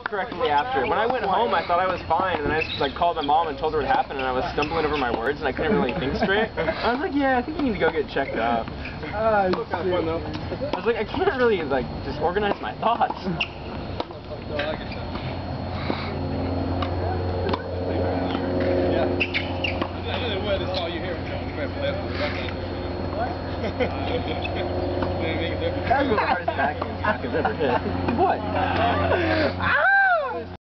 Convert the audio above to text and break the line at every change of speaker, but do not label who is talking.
correctly after. When I went home, I thought I was fine, and then I just like called my mom and told her what happened, and I was stumbling over my words, and I couldn't really think straight. I was like, yeah, I think you need to go get checked up. I was like, I can't really like just organize my thoughts. That's one of the hardest backhands I've ever hit. What?